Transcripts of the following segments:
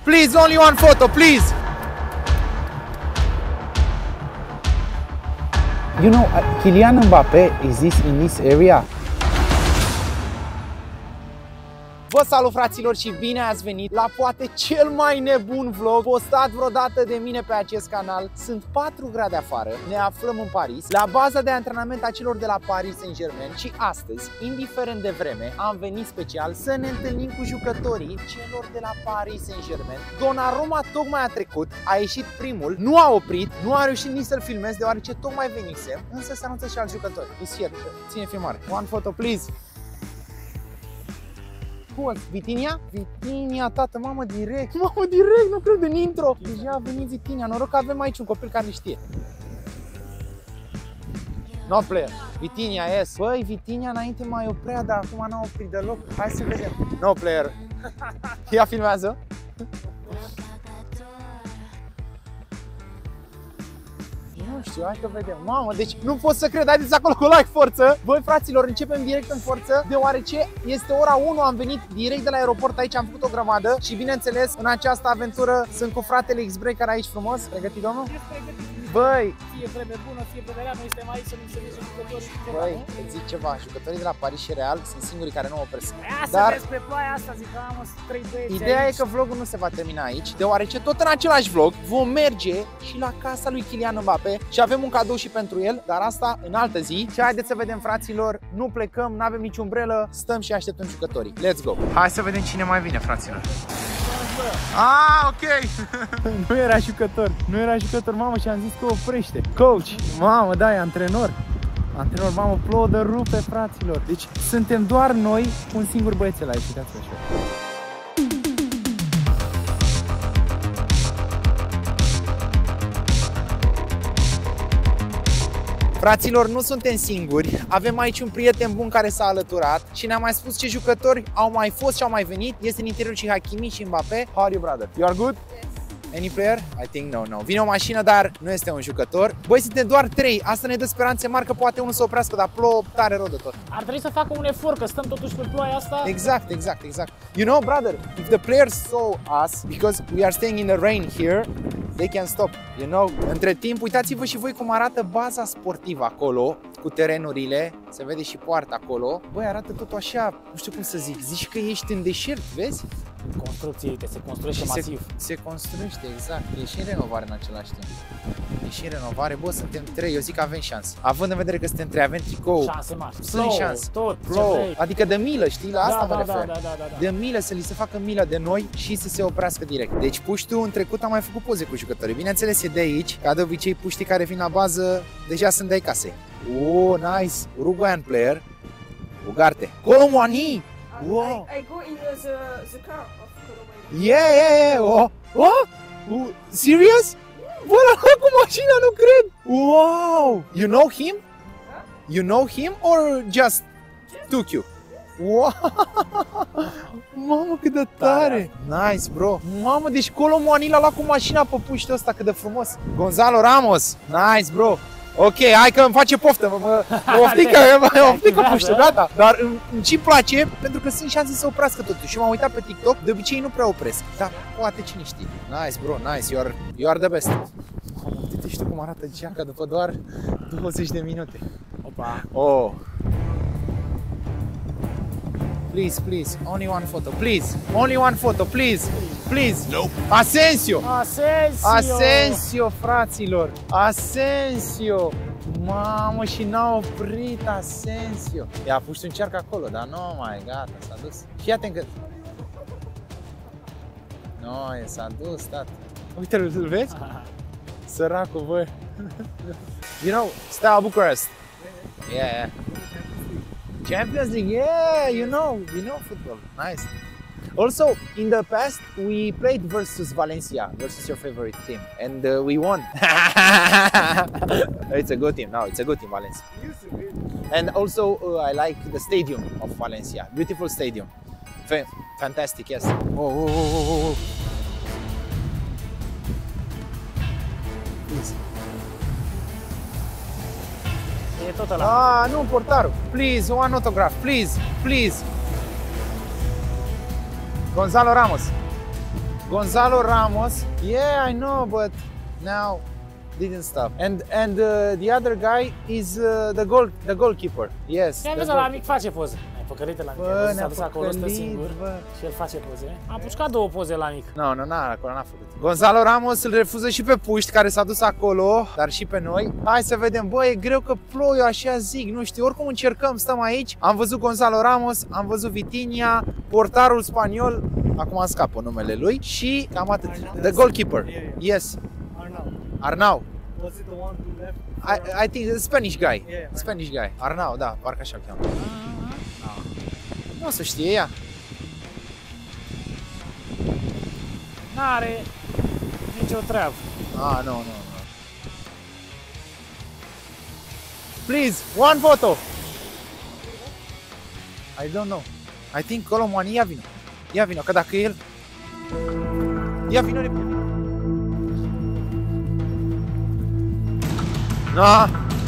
Please, only one photo, please. You know, Kylian Mbappé is in this area. Vă salut, fraților, și bine ați venit la poate cel mai nebun vlog postat vreodată de mine pe acest canal. Sunt 4 grade afară, ne aflăm în Paris, la baza de antrenament a celor de la Paris Saint-Germain și astăzi, indiferent de vreme, am venit special să ne întâlnim cu jucătorii celor de la Paris Saint-Germain. Donnarumma tocmai a trecut, a ieșit primul, nu a oprit, nu a reușit nici să-l filmez deoarece tocmai venise, însă se anunță și alți jucători. Ține filmare. One photo, please. Vitinha? Vitinha, tată, mamă, direct, nu cred, în intro. Deja a venit Vitinha, noroc că avem aici un copil care știe. No player, Vitinha, yes. Băi, Vitinha înainte mai oprea, dar acum n-a oprit deloc. Hai să vedem. No player. Ia filmează. Nu știu, hai că vedem. Mamă, deci nu pot să cred, haideți acolo cu like, forță! Băi, fraților, începem direct în forță, deoarece este ora 1, am venit direct de la aeroport aici, am făcut o grămadă și bineînțeles, în această aventură sunt cu fratele X-Breaker aici frumos. Pregătit, domnul? Băi! Fie vreme bună, fie vreme rea, noi suntem aici să nu înțelegem jucătorii. Băi, îți zic ceva, jucătorii de la Paris și Real sunt singurii care nu opresc. Dar să vezi pe ploaia asta, zic că am 3 băieți. Ideea e că vlogul nu se va termina aici, deoarece tot în același vlog vom merge și la casa lui Kylian Mbappé și avem un cadou și pentru el, dar asta în altă zi. Și haideți să vedem, fraților, nu plecăm, nu avem nici umbrelă, stăm și așteptăm jucătorii. Let's go! Hai să vedem cine mai vine, fraților. Ah, ok! Nu era jucător, mamă, și am zis că oprește. Coach, mamă, da, e antrenor. Antrenor, mamă, plodă rupe, fraților. Deci suntem doar noi cu un singur băiețel aici, uitați-vă așa. Fraților, nu suntem singuri, avem aici un prieten bun care s-a alăturat și ne-a mai spus ce jucători au mai fost și au mai venit. Este în interiorul și Hakimi și Mbappé. How are you, brother? You are good? Yes. Any player? I think no. Vine o mașină, dar nu este un jucător. Băi, suntem doar 3, asta ne dă speranțe mari că poate unul să oprească, dar plouă tare rău de tot. Ar trebui să facă un efort, că stăm totuși pe ploaia asta. Exact. You know, brother, if the players saw us, because we are staying in the rain here, they can stop, you know. Între timp, uitați-vă și voi cum arată baza sportivă acolo, cu terenurile, se vede și poarta acolo. Băi, arată totul așa, nu știu cum să zic, zici că ești în deșert, vezi? Construcție, uite, se construiește masiv. Se construiește, exact, e și în renovare în același timp. E și în renovare, bă, suntem 3, eu zic că avem șanse. Având în vedere că suntem 3, avem tricou. Șanse mari. Sunt șanse. Tot, adică de milă, știi, la asta mă refer. Da. De milă, să li se facă milă de noi și să se oprească direct. Deci puștiu în trecut am mai făcut poze cu jucătorii. Bineînțeles, e de aici, ca de obicei puștii care vin la bază deja sunt de ai casei. Oh, nice! Uruguayan player. Ugarte. Colomwani! Wow. I go in the car of Colomwani. Yeah. Oh, serious? Bă, la cu mașina, nu cred! Wow! You know him? You know him or just took you? Wow! Mamă, cât de tare! Nice, bro! Mamă, deci Colomwani l-a luat cu mașina pe puștiul ăsta, cât de frumos! Gonzalo Ramos! Nice, bro! Ok, hai că îmi face poftă, mă oftică puștiu, gata! Dar ce-mi place, pentru că sunt șanse să oprească totuși. Și m-am uitat pe TikTok, de obicei nu prea opresc, dar poate cine știe. Nice, bro, nice, you are the best. Uite, știu cum arată geaca după doar 20 de minute. Opa! Oh! Please, only one photo, please! Only one photo, please! Nope. Asensio, fraților! Asensio! Mamă, și n-a oprit Asensio! I-a pus un cerc acolo, dar nu mai, gata, s-a dus. Fii atent că... S-a dus, tată. Uite-l, vezi? Săracul, băi! You know, Steaua Bucharest! Yeah. Champions League, yeah, you know football, nice. Also, in the past, we played versus Valencia, versus your favorite team, and we won. It's a good team now, it's a good team, Valencia. And also, I like the stadium of Valencia, beautiful stadium. Fantastic, yes. Oh. Please. E tot ăla. Nu, portarul. Please, one autograph, please. Gonzalo Ramos. Gonzalo Ramos. Yeah, I know, but now didn't stop. And the other guy is the goalkeeper. Yes. Ia vezi la mic face poze. Ai păcălit la mic. Bă, S-a dus acolo, stă singur și el face poze. Am pușcat 2 poze la mic. Nu, acolo n-a făcut. Gonzalo Ramos îl refuză și pe Puști, care s-a dus acolo, dar și pe noi. Hai să vedem. Bă, e greu că plouă, eu așa zic, nu știu, oricum încercăm, stăm aici. Am văzut Gonzalo Ramos, am văzut Vitinha, portarul spaniol, acum îmi scapă numele lui, și cam atât. The goalkeeper. Yes. Arnau. Was it the one who left? I think the Spanish guy. Yeah, Spanish guy. Arnau, da, parcă așa îl cheamă. Nu o să știe ea. N-are nicio treabă. No. Please, one photo. I don't know. I think Colomani, ia vino, că dacă el... Ia vino repede. No.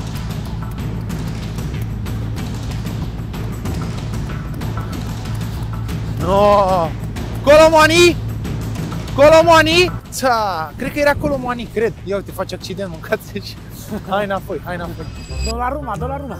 No. Colomani? Cred că era Colomani, cred. Ia uite, face accident, mâncați și... Hai înapoi. Dolaruma.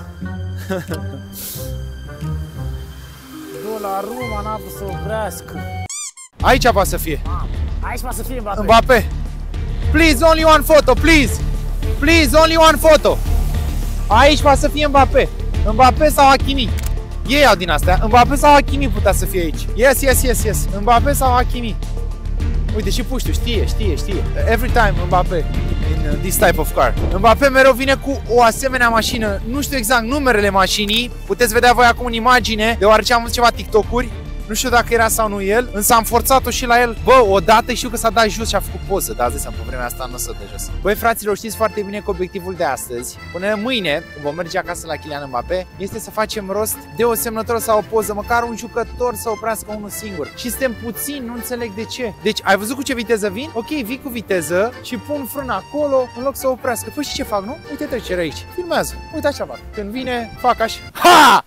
Dolaruma n-a vrut să oprească. Aici va să fie. Aici va să fie Mbappé. Mbappé. Please, only one photo, please. Please, only one photo. Aici va să fie Mbappé. Mbappé sau Hakimi. Ei iau din astea. Mbappé sau Hakimi putea să fie aici. Yes. Mbappé sau Hakimi. Uite, și Puștiu știe. Every time Mbappé in this type of car. Mbappé mereu vine cu o asemenea mașină. Nu știu exact numerele mașinii. Puteți vedea voi acum în imagine, deoarece am văzut ceva TikTok-uri. Nu știu dacă era sau nu el, însă am forțat-o și la el. Bă, odată știu că s-a dat jos și a făcut poză, dar zis, pe vremea asta nu o să dă jos. Băi, fraților, știți foarte bine că obiectivul de astăzi, până mâine, când vom merge acasă la Kylian Mbappé, este să facem rost de o semnătură sau o poză, măcar un jucător să oprească unul singur. Și suntem puțini, nu înțeleg de ce. Deci, ai văzut cu ce viteză vin? Ok, vii cu viteză și pun frâna acolo în loc să oprească. Păi și ce fac, nu? Uite trecere aici. Filmează. Uite așa fac. Când vine, fac așa. Ha!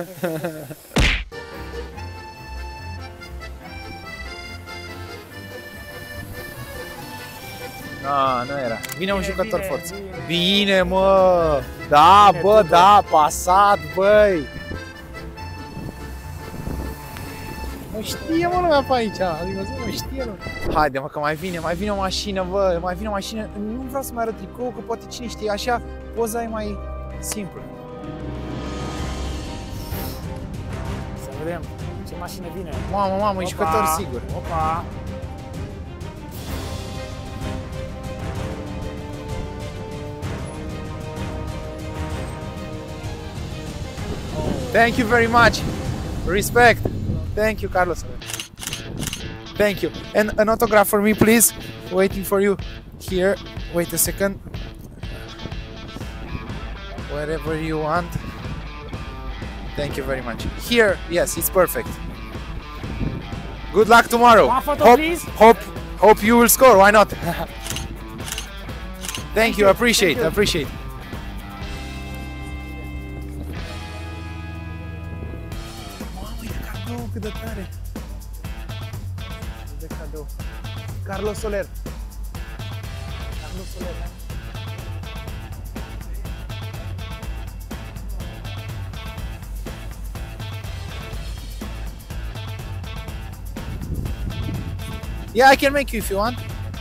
Nu era. Vine un jucător forță. Bine, mă! Da, bă, da, pasat, băi! Mă știe, mă, lumea pe aici. Adică mă știe lumea. Haide, mă, că mai vine o mașină, bă, mai vine o mașină. Nu vreau să mai arăt tricou, că poate cine știe, așa poza e mai simplă. Să vedem ce mașină vine. Mamă, e jucător sigur. Opa! Thank you very much. Respect. Thank you, Carlos. Thank you. And an autograph for me, please. Waiting for you here. Wait a second. Wherever you want. Thank you very much. Here, yes, it's perfect. Good luck tomorrow. One photo, please. Hope you will score. Why not? Thank you. Appreciate. Cât de tare! De cadou. Carlos Soler. Yeah, I can make you if you want.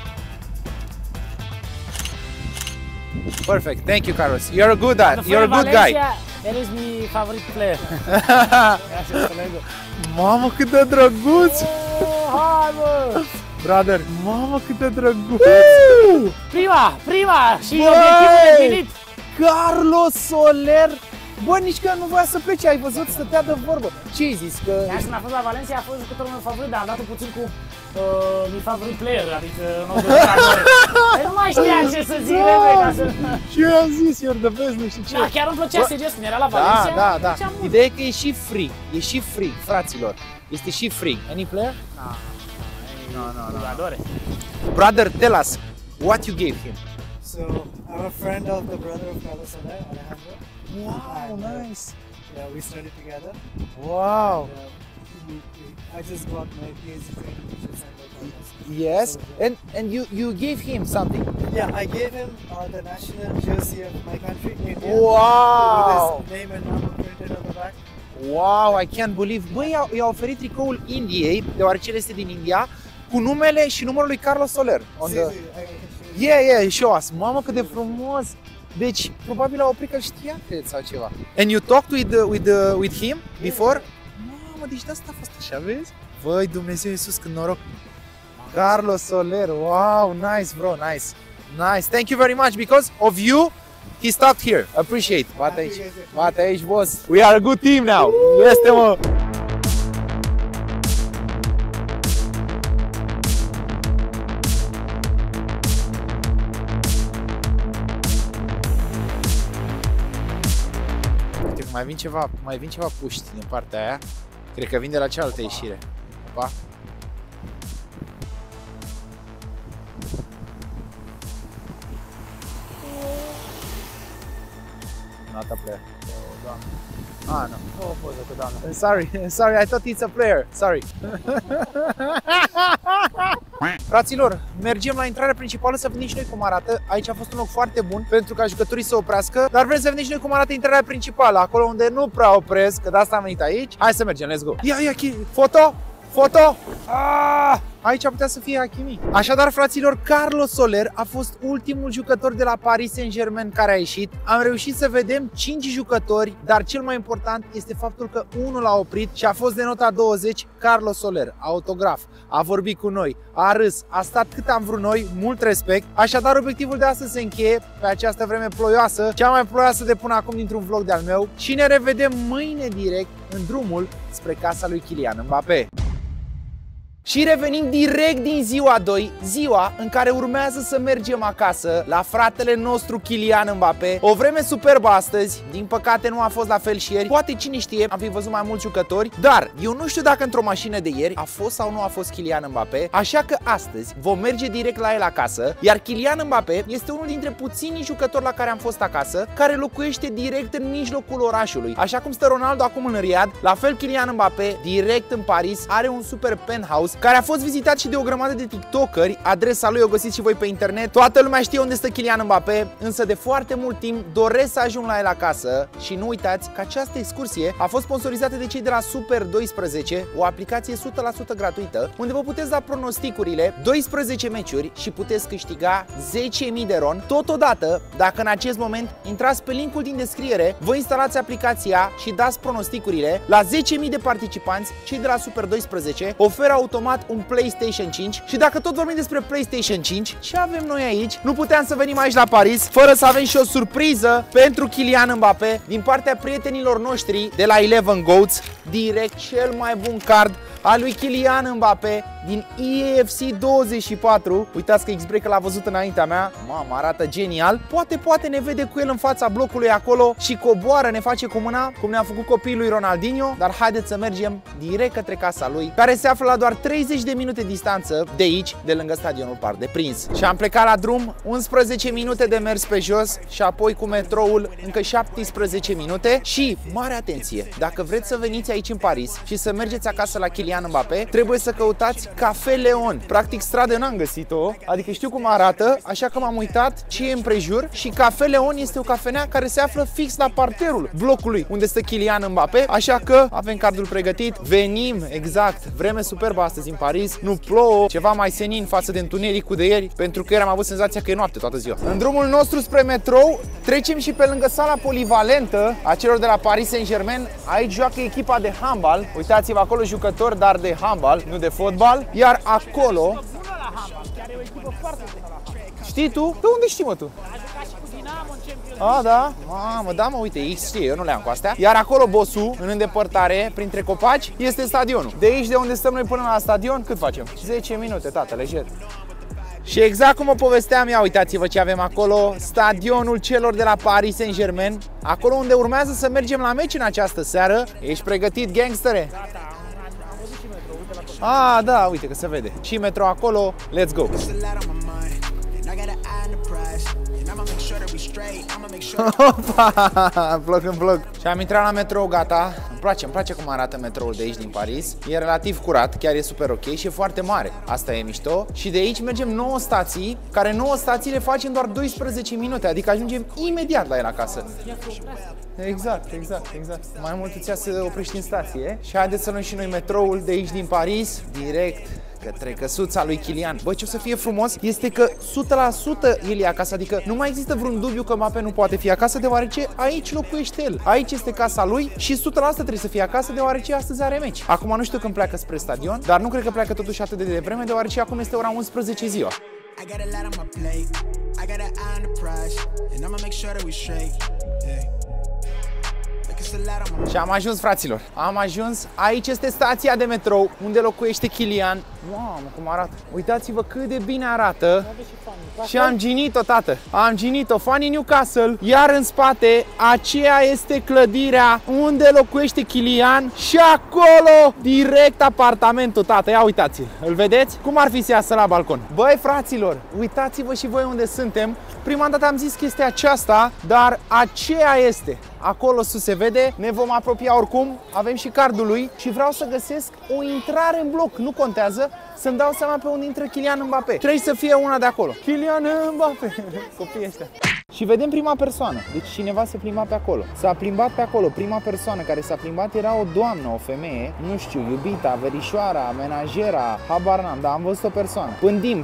Perfect. Thank you, Carlos. You're a good guy. El is my favorite player. Mamă, cât de drăguț! Hai, bă! Brother, mamă, cât de drăguț! Prima! Și obiectivul îndeplinit! Carlos Soler! Bă, nici că nu voia să plece, ai văzut, stătea de vorbă. Ce ai zis? Că... Iar când a fost la Valencia a fost jucătorul meu favorit, dar am dat-o puțin cu mi favorit player, adică nu de jucători. Nu mai știam ce să zic, ca să... Și eu am zis, you're the best, nu știu ce. Da, chiar îmi plăcea serios când era la Valencia. Da. Ideea e că e și free, fraților. Este și free. Any player? No. Jugadore. Brother, tell us, what you gave him? So, I'm a friend of the brother of Carlos Soler, Alejandro. Wow, And, nice. Yeah, we studied together. Wow. I just got my PhD training teacher center. Yes, and you gave him something. Yeah, I gave him the national jersey of my country, India. Wow! With his name and number printed on the back. Wow, I can't believe. Băi, i-a oferit tricoul Indiei, deoarece el este din India, cu numele și numărul lui Carlos Soler. Yeah, show us. Mamă, cât de frumos. Deci, probabil a oprit că știa, cred, sau ceva. And you talked with him before? Mamă, deci de asta a fost așa, vezi? Băi, Dumnezeu Iisus, cât noroc. Carlos Soler, wow, nice, bro, nice. Nice, thank you very much, because of you, he stopped here. Appreciate. Bate aici, boss. We are a good team now. Este, mă. Uite, mai vin ceva puști din partea aia. Cred că vin de la cealaltă ieșire. Pa. Not a player. Ah, no. O poză cu doamna. Sorry, I thought it's a player. Sorry. Fraților, mergem la intrarea principală să vedem și noi cum arată. Aici a fost un loc foarte bun pentru ca jucătorii să oprească, dar vrem să vedem și noi cum arată intrarea principală, acolo unde nu prea opresc, că de asta am venit aici. Hai să mergem, let's go. Ia, foto! Aici putea să fie Hakimi. Așadar, fraților, Carlos Soler a fost ultimul jucător de la Paris Saint-Germain care a ieșit. Am reușit să vedem 5 jucători, dar cel mai important este faptul că unul a oprit și a fost de nota 20, Carlos Soler, autograf. A vorbit cu noi, a râs, a stat cât am vrut noi, mult respect. Așadar, obiectivul de astăzi se încheie pe această vreme ploioasă, cea mai ploioasă de până acum dintr-un vlog de-al meu, și ne revedem mâine direct în drumul spre casa lui Kylian Mbappé. Și revenim direct din ziua 2, ziua în care urmează să mergem acasă la fratele nostru Kylian Mbappé. O vreme superbă astăzi, din păcate nu a fost la fel și ieri. Poate, cine știe, am fi văzut mai mulți jucători, dar eu nu știu dacă într-o mașină de ieri a fost sau nu a fost Kylian Mbappé, așa că astăzi vom merge direct la el acasă, iar Kylian Mbappé este unul dintre puținii jucători la care am fost acasă, care locuiește direct în mijlocul orașului. Așa cum stă Ronaldo acum în Riyadh, la fel Kylian Mbappé, direct în Paris, are un super penthouse care a fost vizitat și de o grămadă de tiktokeri. Adresa lui o găsiți și voi pe internet. Toată lumea știe unde stă Kylian Mbappé, însă de foarte mult timp doresc să ajung la el acasă. Și nu uitați că această excursie a fost sponsorizată de cei de la Super 12, o aplicație 100% gratuită, unde vă puteți da pronosticurile, 12 meciuri și puteți câștiga 10.000 de ron. Totodată, dacă în acest moment intrați pe linkul din descriere, vă instalați aplicația și dați pronosticurile, la 10.000 de participanți, cei de la Super 12 oferă automat un PlayStation 5. Și dacă tot vorbim despre PlayStation 5, ce avem noi aici? Nu puteam să venim aici la Paris fără să avem și o surpriză pentru Kylian Mbappé din partea prietenilor noștri de la 11 Goats, direct cel mai bun card al lui Kylian Mbappé din EAFC 24. Uitați că X-Break l-a văzut înaintea mea. Mamă, arată genial. Poate ne vede cu el în fața blocului acolo și coboară, ne face cu mâna, cum ne-a făcut copiii lui Ronaldinho. Dar haideți să mergem direct către casa lui, care se află la doar 30 de minute distanță de aici, de lângă stadionul Parc des Princes. Și am plecat la drum, 11 minute de mers pe jos și apoi cu metroul încă 17 minute. Și, mare atenție, dacă vreți să veniți aici în Paris și să mergeți acasă la Kylian Mbappé, trebuie să căutați Café Leon. Practic stradă n-am găsit-o, adică știu cum arată, așa că m-am uitat ce e împrejur și Café Leon este o cafenea care se află fix la parterul blocului unde stă Kylian Mbappé, așa că avem cardul pregătit, venim, exact, vreme superbă astăzi în Paris, nu plouă, ceva mai senin față de întunericul de ieri, pentru că ieri am avut senzația că e noapte toată ziua. În drumul nostru spre metrou, trecem și pe lângă sala polivalentă a celor de la Paris Saint-Germain. Aici joacă echipa de handbal, uitați-vă acolo jucători, dar de handbal, nu de fotbal, iar acolo... Știi tu? De unde știi, mă, tu? Ah, da? Mamă, da, mă, uite, X știe, eu nu le-am cu astea. Iar acolo, bossul, în îndepărtare, printre copaci, este stadionul. De aici, de unde stăm noi până la stadion, cât facem? 10 minute, tată, lejer. Și exact cum o povesteam, ia uitați-vă ce avem acolo, stadionul celor de la Paris Saint-Germain, acolo unde urmează să mergem la meci în această seară. Ești pregătit, gangstere? Ah, da, uite că se vede. Și metro acolo, let's go! Opa, vlog în vlog. Și am intrat la metrou, gata. Îmi place cum arată metroul de aici din Paris. E relativ curat, chiar e super ok și e foarte mare. Asta e mișto. Și de aici mergem 9 stații, care 9 stații le facem doar 12 minute, adică ajungem imediat la el acasă. Exact. Mai mult îți ia să oprești în stație. Și haideți să luăm și noi metroul de aici din Paris, direct către căsuța lui Kylian. Bă, ce o să fie frumos este că 100% el e acasă, adică nu mai există vreun dubiu că Mbappé nu poate fi acasă, deoarece aici locuiește el. Aici este casa lui și 100% trebuie să fie acasă, deoarece astăzi are meci. Acum nu știu când pleacă spre stadion, dar nu cred că pleacă totuși atât de devreme, deoarece acum este ora 11 ziua. Și am ajuns, fraților. Am ajuns. Aici este stația de metrou unde locuiește Kylian. Mamă, cum arată. Uitați-vă cât de bine arată. Și am ginit-o, tată. Am ginit-o. Funny Newcastle. Iar în spate, aceea este clădirea unde locuiește Kylian. Și acolo, direct apartamentul, tată. Ia uitați-l. Îl vedeți? Cum ar fi să iasă la balcon? Băi, fraților, uitați-vă și voi unde suntem. Prima dată am zis că este aceasta, dar aceea este. Acolo sus se vede, ne vom apropia oricum, avem și cardul lui și vreau să găsesc o intrare în bloc, nu contează, să-mi dau seama pe unde intră Kylian Mbappé. Trebuie să fie una de acolo. Kylian Mbappé, copiii ăștia. Și vedem prima persoană, deci cineva se plimba pe acolo. S-a plimbat pe acolo, prima persoană care s-a plimbat era o doamnă, o femeie, nu știu, iubita, verișoara, menajera, habar n-am, dar am văzut o persoană. Pândim.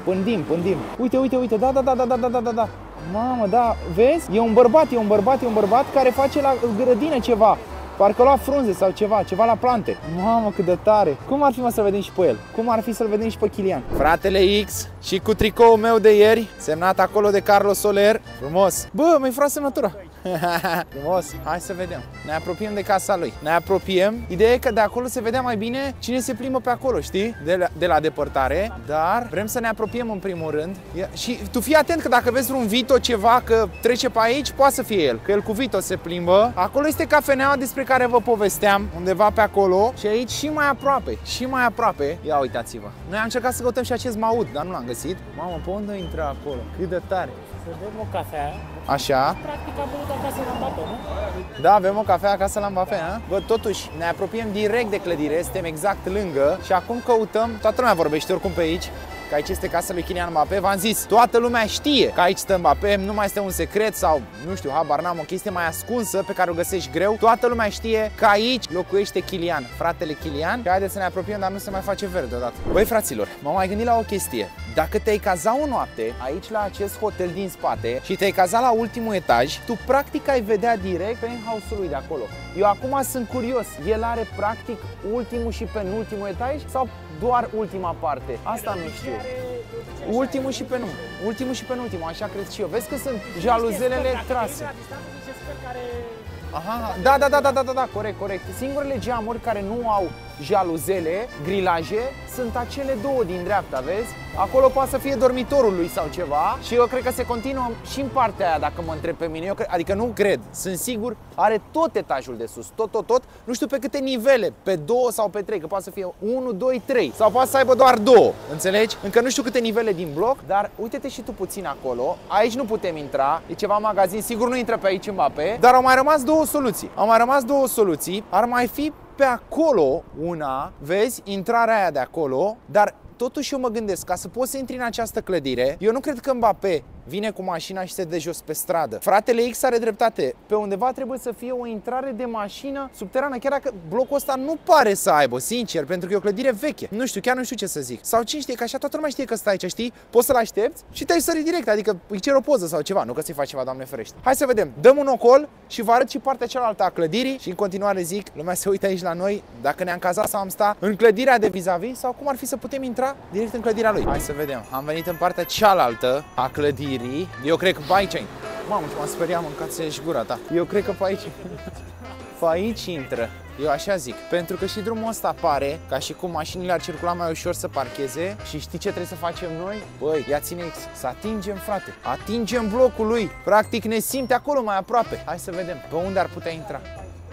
Uite, da. Mamă, da, vezi? E un bărbat care face la grădină ceva. Parcă lua frunze sau ceva la plante. Mamă, cât de tare. Cum ar fi să-l vedem și pe el? Cum ar fi să-l vedem și pe Kylian? Fratele X și cu tricoul meu de ieri, semnat acolo de Carlos Soler. Frumos. Bă, mi-ai furat semnătura. Frumos. Hai să vedem. Ne apropiem de casa lui. Ne apropiem. Ideea e că de acolo se vedea mai bine cine se plimbă pe acolo, știi? De la depărtare. Dar vrem să ne apropiem în primul rând. Și tu fii atent că dacă vezi un Vito ceva că trece pe aici, poate să fie el. Că el cu Vito se plimbă. Acolo este cafeneaua despre care vă povesteam, undeva pe acolo. Și aici și mai aproape. Ia uitați-vă. Noi am încercat să căutăm și acest maud, dar nu l-am găsit. Mamă, pe unde intră acolo? Cât de tare. Să vedem o cafea. Așa. Practic am băut acasă la Mbappé, nu? Da, avem o cafea acasă la Mbappé, ha? Bă, totuși, ne apropiem direct de clădire, suntem exact lângă și acum căutăm, toată lumea vorbește oricum pe aici, că aici este casa lui Kylian Mbappé. V-am zis, toată lumea știe că aici stă Mbappé, nu mai este un secret sau, nu știu, habar n-am, o chestie mai ascunsă pe care o găsești greu. Toată lumea știe că aici locuiește Kylian, fratele Kylian. Și haideți să ne apropiem, dar nu se mai face verde odată. Băi, fraților, m-am mai gândit la o chestie. Dacă te-ai caza o noapte aici la acest hotel din spate și te-ai caza la ultimul etaj, tu practic ai vedea direct penthouse-ul lui de acolo. Eu acum sunt curios, el are practic ultimul și penultimul etaj sau doar ultima parte? Asta nu știu. Ultimul și penultimul, așa cred și eu. Vezi că sunt jaluzelele trase. Aha, da, corect. Singurele geamuri care nu au jaluzele, grilaje, sunt acele două din dreapta, vezi? Acolo poate să fie dormitorul lui sau ceva și eu cred că se continuă și în partea aia, dacă mă întreb pe mine. Adică nu cred, sunt sigur, are tot etajul de sus, tot. Nu știu pe câte nivele, pe 2 sau pe 3, că poate să fie 1, 2, 3 sau poate să aibă doar 2, înțelegi? Încă nu știu câte nivele din bloc, dar uite-te și tu puțin acolo. Aici nu putem intra, e ceva magazin, sigur nu intră pe aici Mbappé, dar au mai rămas două soluții. Ar mai fi pe acolo una, vezi, intrarea aia de acolo, dar totuși eu mă gândesc, ca să poți să intri în această clădire, eu nu cred că Mbappé vine cu mașina și se dă jos pe stradă. Fratele X are dreptate. Pe undeva trebuie să fie o intrare de mașină subterană, chiar dacă blocul ăsta nu pare să aibă, sincer, pentru că e o clădire veche. Nu știu, chiar nu știu ce să zic. Sau cine știe, că așa toată lumea știe că stai aici, știi? Poți să-l aștepți și te-ai sărit direct, adică îi cer o poză sau ceva, nu că să-i faci ceva, Doamne ferește. Hai să vedem. Dăm un ocol și vă arăt și partea cealaltă a clădirii și în continuare zic, lumea se uită aici la noi, dacă ne-am cazat sau am sta în clădirea de vis-a-vis sau cum ar fi să putem intra direct în clădirea lui. Hai să vedem. Am venit în partea cealaltă a clădirii. Eu cred că pe aici. Mamă, ce m-am speriat, mâncați și gura ta. Eu cred că pe aici. Pe aici intră. Eu așa zic, pentru că și drumul ăsta pare ca și cum mașinile ar circula mai ușor să parcheze. Și știi ce trebuie să facem noi? Băi, ia ține X, să atingem, frate. Atingem blocul lui. Practic ne simte acolo mai aproape. Hai să vedem pe unde ar putea intra.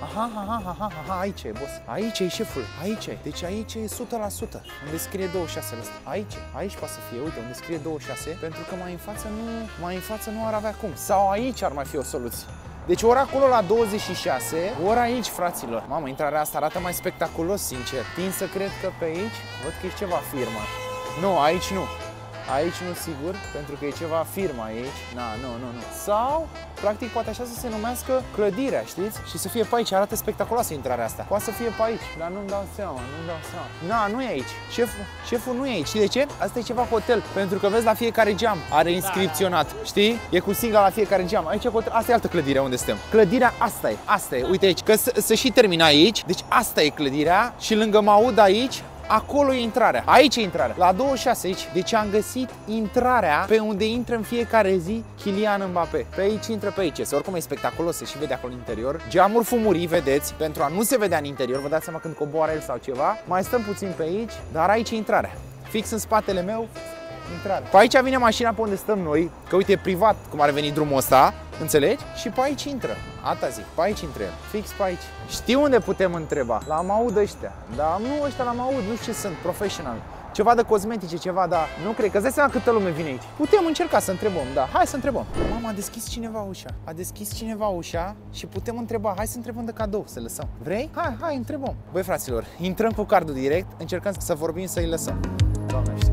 Aha, aici e, boss. Aici e, șeful, aici e. Deci aici e 100%. Unde scrie 26 ăsta. Aici poate să fie, uite, unde scrie 26, pentru că mai în față nu ar avea cum. Sau aici ar mai fi o soluție. Deci ori acolo la 26, ori aici, fraților. Mamă, intrarea asta arată mai spectaculos, sincer. Tind să cred că pe aici, văd că e ceva firmă. Nu, aici nu. Aici nu sigur, pentru că e ceva firmă aici. Nu. Sau, practic, poate așa să se numească clădirea, știți? Și să fie pe aici, arată spectaculoasă intrarea asta. Poate să fie pe aici, dar nu-mi dau seama. Nu e aici. Șeful nu e aici. Știi de ce? Asta e ceva hotel, pentru că vezi la fiecare geam are inscripționat. Știi? E cu sigla la fiecare geam. Aici e hotel. Asta e altă clădire unde suntem. Clădirea asta e. Uite aici, că să și termină aici. Deci asta e clădirea și lângă Maud aici. Acolo e intrarea. Aici e intrarea. La 26 aici. Deci am găsit intrarea pe unde intră în fiecare zi Kylian Mbappé. Pe aici intră pe aici. Oricum e spectaculos, se și vede acolo în interior. Geamuri fumurii, vedeți, pentru a nu se vedea în interior. Vă dați seama când coboară el sau ceva. Mai stăm puțin pe aici, dar aici e intrarea. Fix în spatele meu, intrarea. Pe aici vine mașina pe unde stăm noi, că uite, e privat cum ar veni drumul ăsta, înțelegi? Și pe aici intră. Asta zic, pe aici intră el. Fix pe aici. Știu unde putem întreba. La Maud ăștia. Dar nu ăștia la Maud, nu știu ce sunt, professional. Ceva de cosmetice, ceva, dar nu cred. Că îți dai seama câtă lume vine aici. Putem încerca să întrebăm, da. Hai să întrebăm. Mama, a deschis cineva ușa. Și putem întreba. Hai să întrebăm de cadou, să lăsăm. Vrei? Hai, întrebăm. Băi, fraților, intrăm cu cardul direct, încercăm să vorbim, să-i lăsăm. Doamne, știu.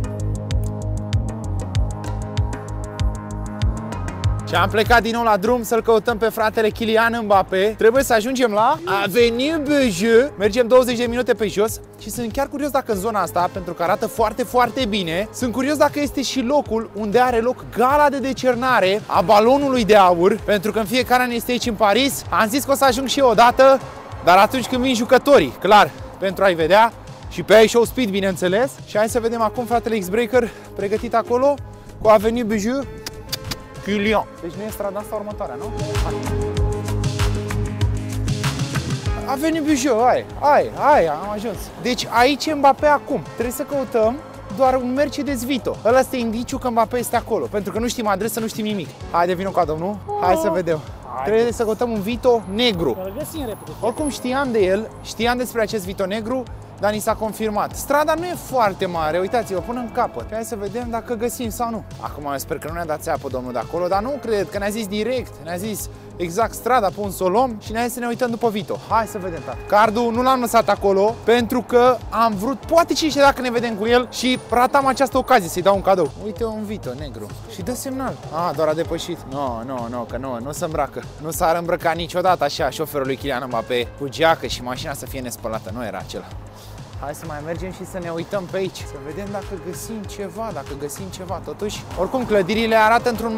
Și am plecat din nou la drum să-l căutăm pe fratele Kylian Mbappé. Trebuie să ajungem la Avenue Beaujeu. Mergem 20 de minute pe jos și sunt chiar curios dacă în zona asta, pentru că arată foarte, foarte bine, sunt curios dacă este și locul unde are loc gala de decernare a balonului de aur, pentru că în fiecare an este aici în Paris. Am zis că o să ajung și eu odată, dar atunci când vin jucătorii, clar, pentru a-i vedea. Și pe Show Speed, bineînțeles. Și hai să vedem acum fratele X-Breaker pregătit acolo cu Avenue Beaujeu. Kylian. Deci nu e strada asta următoarea, nu? A venit Beaujeu, hai, am ajuns. Deci aici e Mbappé acum. Trebuie să căutăm doar un Mercedes Vito. Ăla este indiciu că Mbappé este acolo, pentru că nu știm adresă, nu știm nimic. Haide, vino ca domnul. Hai să vedem. Trebuie să căutăm un Vito negru. Oricum știam de el, știam despre acest Vito negru, dar ni s-a confirmat. Strada nu e foarte mare, uitați-vă, până în capăt. Hai să vedem dacă găsim sau nu. Acum eu sper că nu ne-a dat țeapă domnul de acolo, dar nu cred, că ne-a zis direct, ne-a zis exact strada pe un solom și ne-a zis să ne uităm după Vito. Hai să vedem, tata. Cardul nu l-am lăsat acolo pentru că am vrut, poate cine știe dacă ne vedem cu el și ratam această ocazie să-i dau un cadou. Uite un Vito negru și dă semnal. Doar a depășit. Că nu se îmbracă. Nu s-ar îmbrăca niciodată așa șoferul lui Kylian Mbappé cu geacă și mașina să fie nespălată. Nu era acela. Hai să mai mergem și să ne uităm pe aici. Să vedem dacă găsim ceva. Totuși, oricum, clădirile arată într-un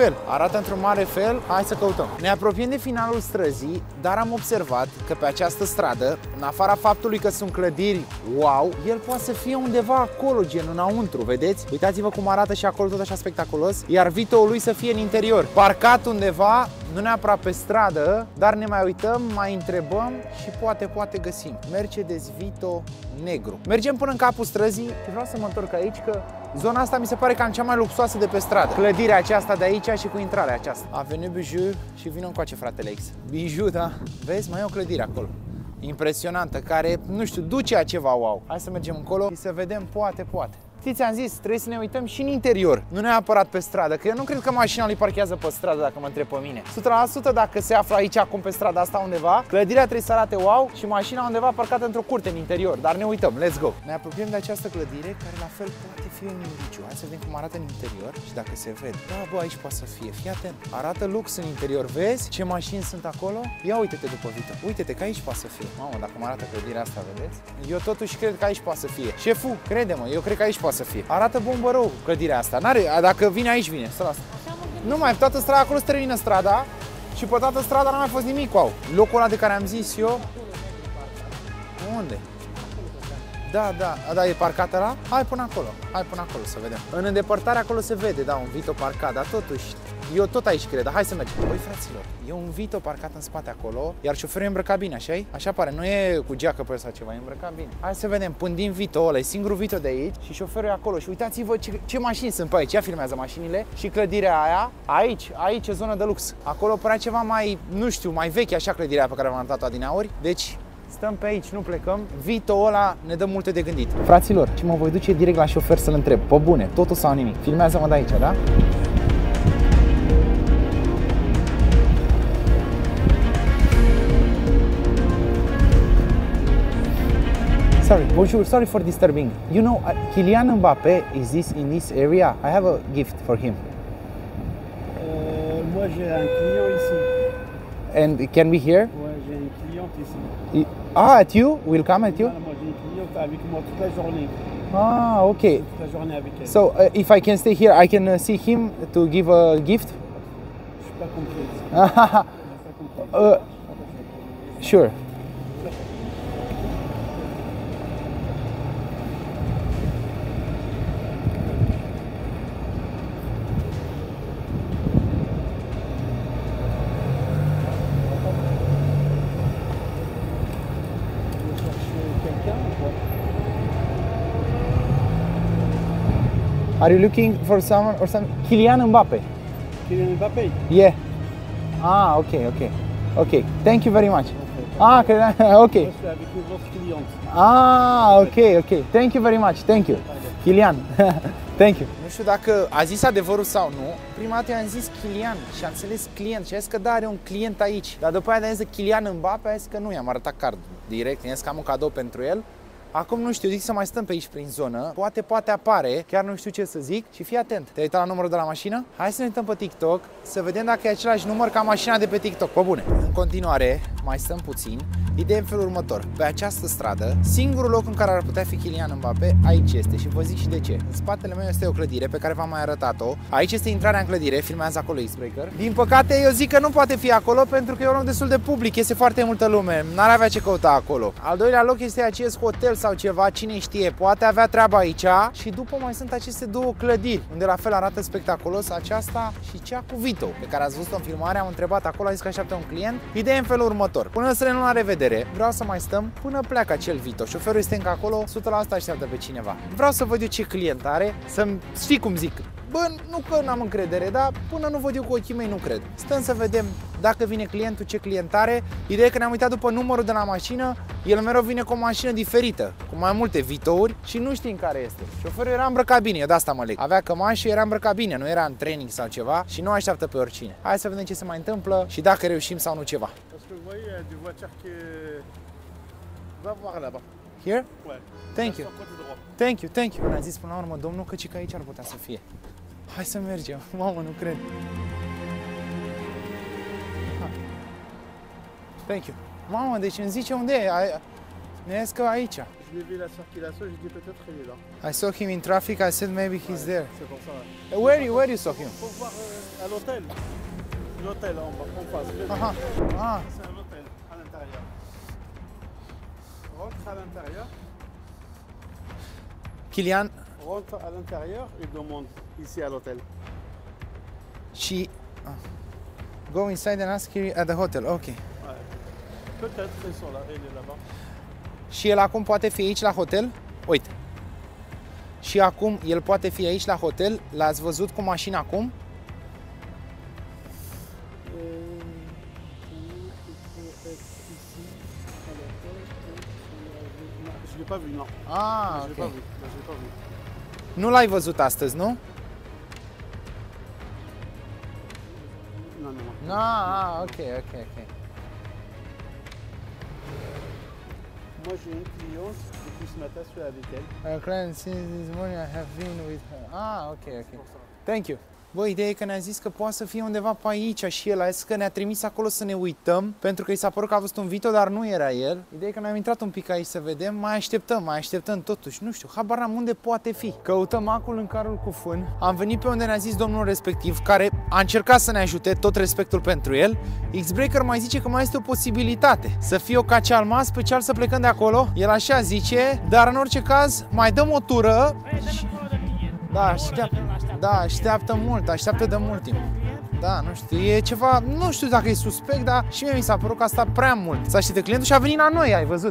mare fel. Hai să căutăm. Ne apropiem de finalul străzii, dar am observat că pe această stradă, în afara faptului că sunt clădiri wow, el poate să fie undeva acolo, gen înăuntru, vedeți? Uitați-vă cum arată și acolo tot așa spectaculos, iar Vito-ul lui să fie în interior. Parcat undeva, nu neapărat pe stradă, dar ne mai uităm, mai întrebăm și poate găsim. Mercedes Vito negru. Mergem până în capul străzii și vreau să mă întorc aici că zona asta mi se pare cam cea mai luxoasă de pe stradă. Clădirea aceasta de aici și cu intrarea aceasta. Avenue Beaujeu și vină încoace fratele X. Bijou, da? Vezi? Mai e o clădire acolo. Impresionantă, care, nu știu, duce a ceva wow. Hai să mergem încolo și să vedem, poate. Știți, am zis, trebuie să ne uităm și în interior, nu neapărat pe stradă, că eu nu cred că mașina lui parchează pe stradă, dacă mă întreb pe mine. 100% dacă se află aici acum pe strada asta undeva, clădirea trebuie să arate wow și mașina undeva parcată într-o curte în interior, dar ne uităm, let's go. Ne apropiem de această clădire, care la fel poate fi un indiciu. Hai să vedem cum arată în interior și dacă se vede. Da, bă, aici poate să fie, fii atent. Arată lux în interior, vezi ce mașini sunt acolo? Ia uite-te după Vito, uite-te că aici poate să fie. Mamă, dacă mă arată clădirea asta, vedeți? Eu totuși cred că aici poate să fie. Șeful, crede-mă, eu cred că aici poate să fie. Arată bombă rău clădirea asta. Dacă vine aici, vine. Nu mai, pe toată strada acolo se termină strada și pe toată strada n-a mai fost nimic. Wow. Locul ăla de care am zis eu. Unde? Da, da, e parcat ăla? Hai până acolo să vedem. În îndepărtare acolo se vede, da, un Vito parcat, dar totuși, eu tot aici cred, hai să mergem. Băi, fraților, e un Vito parcat în spate acolo, iar șoferul e îmbrăcat bine, așa-i? Așa pare, nu e cu geacă pe sau ceva, e îmbrăcat bine. Hai să vedem, pândim Vito ăla, e singurul Vito de aici și șoferul e acolo. Și uitați-vă ce mașini sunt pe aici, ia filmează mașinile și clădirea aia, aici e zonă de lux. Acolo părea ceva mai, nu știu, mai veche, așa clădirea pe care am arătat-o adineauri. Deci, stăm pe aici, nu plecăm. Vito ăla ne dă multe de gândit. Fraților, și mă voi duce direct la șofer să-l întreb. Pe bune, totul sau nimic. Filmează-mă de aici, da? Sorry, bonjour, sorry for disturbing. You know, Kylian Mbappé is in this area. I have a gift for him. Moi j'ai un client ici. And can we hear? Ouais, j'ai une cliente ici. At you? Will come at you? Moi j'ai une cliente avec moi toute la journée. Ah, okay. Toute la journée avec elle. So, if I can stay here, I can see him to give a gift? Je suis pas compris. Sure. Are you looking for someone or something? Kylian Mbappé. Kylian Mbappé? Yeah. Ah, okay. Thank you very much. Ah, okay. Je suis avec une autre cliente. Ah, okay. Thank you very much. Thank you. Kylian. Thank you. Nu știu dacă a zis adevărul sau nu. Prima dată i-am zis Kylian și am înțeles client și a zis că da, are un client aici. Dar după aia de-a zis Kylian Mbappé, a zis că nu, i-am arătat cardul direct, i-am zis că am un cadou pentru el. Acum nu știu, zic să mai stăm pe aici prin zonă. Poate apare, chiar nu știu ce să zic. Și fii atent. Te-ai uitat la numărul de la mașină? Hai să ne uităm pe TikTok, să vedem dacă e același număr ca mașina de pe TikTok. Pe bune. În continuare, mai stăm puțin. Ideea în felul următor. Pe această stradă, singurul loc în care ar putea fi Kylian Mbappé, aici este. Și vă zic și de ce. În spatele meu este o clădire pe care v-am mai arătat-o. Aici este intrarea în clădire, filmează acolo Icebreaker. Din păcate, eu zic că nu poate fi acolo pentru că e un loc destul de public, este foarte multă lume. N-ar avea ce căuta acolo. Al doilea loc este acest hotel sau ceva, cine știe, poate avea treaba aici. Și după mai sunt aceste două clădiri, unde la fel arată spectaculos, aceasta și cea cu Vito, pe care ați văzut-o în filmare, am întrebat acolo, a zis că așteaptă un client. Ideea în felul următor. Până să ne luăm la revedere, vreau să mai stăm până pleacă acel Vito. Șoferul este încă acolo, 100% așteaptă pe cineva. Vreau să văd eu ce client are, să-mi știi cum zic. Bă, nu că n-am încredere, dar până nu văd eu cu ochii mei, nu cred. Stăm să vedem dacă vine clientul, ce client are. Ideea e că ne-am uitat după numărul de la mașină, el mereu vine cu o mașină diferită, cu mai multe Vitouri și nu știm care este. Șoferul era îmbrăcat bine, eu de asta mă leg. Avea cămașă și era îmbrăcat bine, nu era în training sau ceva și nu așteaptă pe oricine. Hai să vedem ce se mai întâmplă și dacă reușim sau nu ceva. Here? Thank you. Thank you. Ne-a zis până la urmă domnul că aici ar putea să fie. Hai să mergem. Mamă, nu cred. Thank you. Mamă, deci îmi zice unde e. Ne-a zis că aici. I saw him in traffic, I said maybe he's there. Where you saw him? Faut voir à l'hôtel. L'hôtel en face. C'est un hôtel à l'intérieur. Rentre à l'intérieur. Kylian. Rentre à l'intérieur et demande ici à l'hôtel. Go inside and ask here at the hotel. Ok. Peut-être ils sont là, il est là-bas. Și el acum poate fi aici la hotel? Uite. Și acum el poate fi aici la hotel? L-ați văzut cu mașina acum? Je l'ai pas vu, non. Ah, Je l'ai pas vu. Je l'ai pas vu. Nu l-ai văzut astăzi, nu? Non, non. No, ok. Moi j'ai une cliente, depuis ce matin je suis avec elle. A client since this morning I have been with her. Ok. Thank you. Bă, ideea e că ne-a zis că poate să fie undeva pe aici și el a zis că ne-a trimis acolo să ne uităm, pentru că i s-a părut că a văzut un video, dar nu era el. Ideea e că ne-am intrat un pic aici să vedem, mai așteptăm totuși, nu știu, habar n-am unde poate fi. Căutăm acul în carul cu fân, am venit pe unde ne-a zis domnul respectiv, care a încercat să ne ajute, tot respectul pentru el. X-Breaker mai zice că mai este o posibilitate, să fie o cacealma, special să plecăm de acolo, el așa zice, dar în orice caz mai dăm o tură. Da, așteaptă de mult timp. Da, nu știu, e ceva, nu știu dacă e suspect, dar și mie mi s-a părut că a stat prea mult. S-a așteptat clientul și a venit la noi, ai văzut?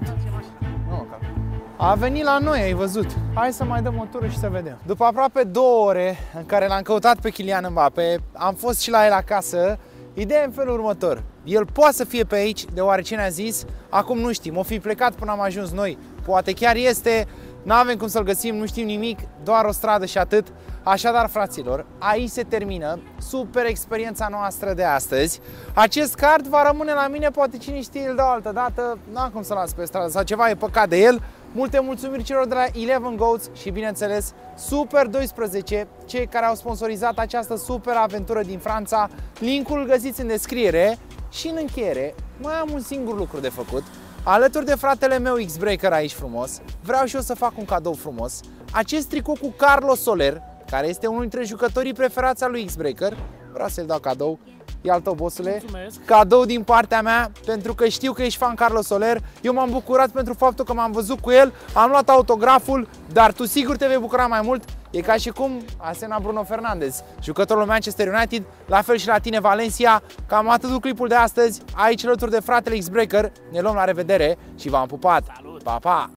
A venit la noi, ai văzut? Hai să mai dăm o tură și să vedem. După aproape 2 ore în care l-am căutat pe Kylian Mbappé, am fost și la el acasă. Ideea e în felul următor. El poate să fie pe aici, deoarece ne-a zis, acum nu știm, o fi plecat până am ajuns noi. Poate chiar este, n-avem cum să-l găsim, nu știm nimic, doar o stradă și atât. Așadar, fraților, aici se termină super experiența noastră de astăzi. Acest card va rămâne la mine, poate cine știe îl dau altă dată, n-am cum să las pe stradă sau ceva, e păcat de el. Multe mulțumiri celor de la 11 Goats și, bineînțeles, Super 12, cei care au sponsorizat această super aventură din Franța. Linkul îl găsiți în descriere și în încheiere mai am un singur lucru de făcut. Alături de fratele meu X-Breaker aici frumos, vreau și eu să fac un cadou frumos. Acest tricou cu Carlos Soler, care este unul dintre jucătorii preferați al lui X-Breaker. Vreau să-l dau cadou. E al tău, bossule. Mulțumesc. Cadou din partea mea, pentru că știu că ești fan Carlos Soler. Eu m-am bucurat pentru faptul că m-am văzut cu el, am luat autograful, dar tu sigur te vei bucura mai mult. E ca și cum, asemenea Bruno Fernandes, jucătorul Manchester United, la fel și la tine Valencia. Cam atât cu clipul de astăzi, aici alături de fratele X-Breaker. Ne luăm la revedere și v-am pupat. Salut. Pa, pa!